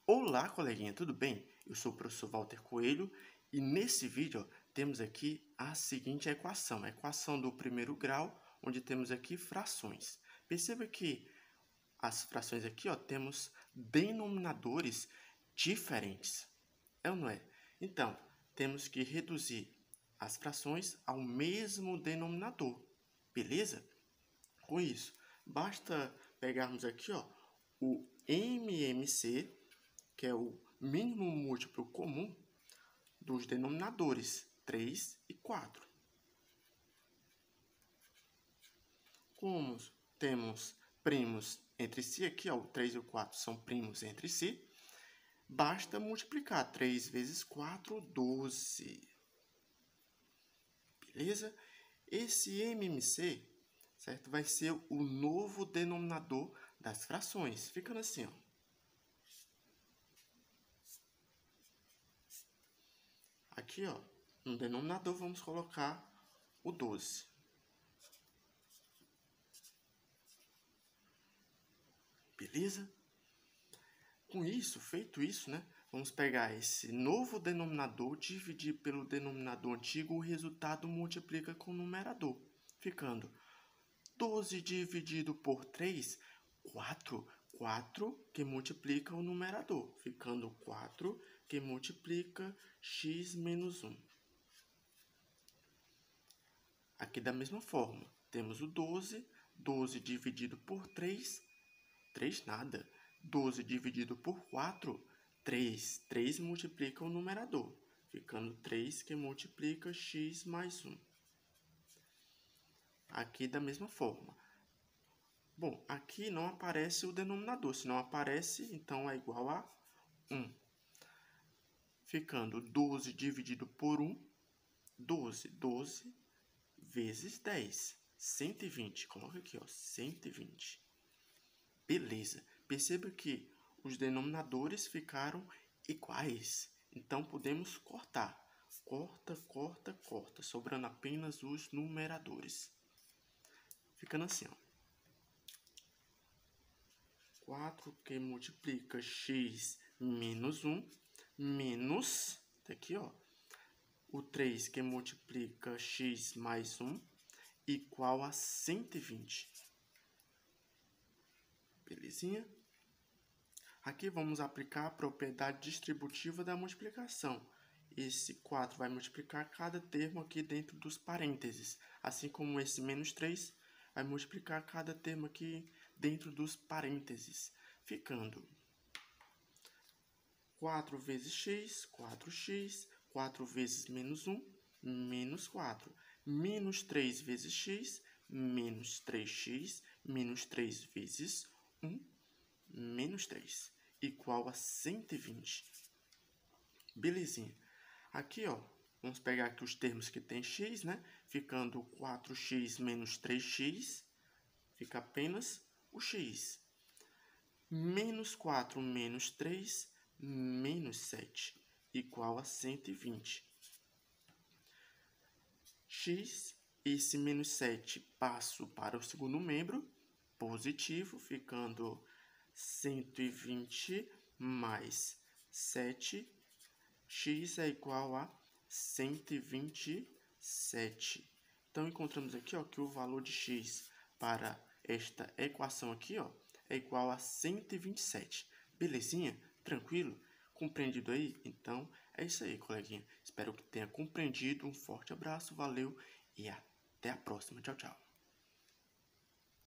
Olá, coleguinha, tudo bem? Eu sou o professor Walter Coelho e nesse vídeo temos aqui a seguinte equação, a equação do primeiro grau, onde temos aqui frações. Perceba que as frações aqui temos denominadores diferentes, é ou não é? Então, temos que reduzir as frações ao mesmo denominador, beleza? Com isso, basta pegarmos aqui o MMC, que é o mínimo múltiplo comum dos denominadores 3 e 4. Como temos primos entre si, aqui o 3 e o 4 são primos entre si, basta multiplicar 3 vezes 4, 12. Beleza? Esse MMC, certo, vai ser o novo denominador das frações, ficando assim, Aqui, no denominador, vamos colocar o 12. Beleza? Com isso, feito isso, vamos pegar esse novo denominador, dividir pelo denominador antigo, o resultado multiplica com o numerador, ficando 12 dividido por 3, 4. 4 que multiplica o numerador, ficando 4 que multiplica x menos 1. Aqui da mesma forma, temos o 12, 12 dividido por 3, 3 nada. 12 dividido por 4, 3. 3 multiplica o numerador, ficando 3 que multiplica x mais 1. Aqui da mesma forma. Bom, aqui não aparece o denominador. Se não aparece, então é igual a 1. Ficando 12 dividido por 1, 12. 12 vezes 10, 120. Coloca aqui, 120. Beleza. Perceba que os denominadores ficaram iguais. Então, podemos cortar. Corta, corta, corta, sobrando apenas os numeradores. Ficando assim, 4 que multiplica x menos 1, menos, daqui, o 3 que multiplica x mais 1, igual a 120. Belezinha? Aqui vamos aplicar a propriedade distributiva da multiplicação. Esse 4 vai multiplicar cada termo aqui dentro dos parênteses, assim como esse menos 3 vai multiplicar cada termo aqui dentro dos parênteses, ficando 4 vezes x, 4x, 4 vezes menos 1, menos 4, menos 3 vezes x, menos 3x, menos 3 vezes 1, menos 3, igual a 120. Belezinha. Aqui, vamos pegar aqui os termos que tem x, Ficando 4x menos 3x, fica apenas o x. Menos 4 menos 3, menos 7, igual a 120. X, esse menos 7 passo para o segundo membro, positivo, ficando 120 mais 7, x é igual a 127. Então, encontramos aqui que o valor de x para esta equação aqui é igual a 127. Belezinha? Tranquilo? Compreendido aí? Então, é isso aí, coleguinha. Espero que tenha compreendido. Um forte abraço, valeu e até a próxima. Tchau, tchau.